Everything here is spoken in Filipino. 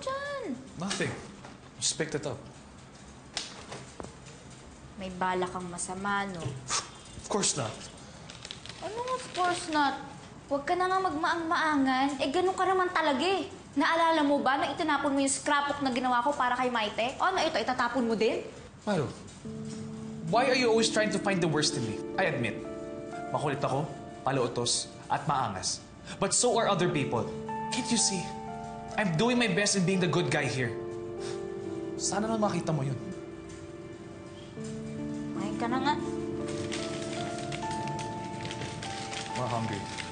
dyan? Nothing. Just picked it up. May bala kang masama, no? Of course not. Anong of course not? Huwag ka na nga magmaang-maangan. Eh, ganun ka naman talaga eh. Naalala mo ba na itinapon mo yung scrapbook na ginawa ko para kay Maite? O ano ito, itatapon mo din? Maru, why are you always trying to find the worst in me? I admit, makulit ako, palautos, at maangas. But so are other people. Can't you see? I'm doing my best in being the good guy here. Sana naman makita mo yun. Kumain ka na nga. We're hungry.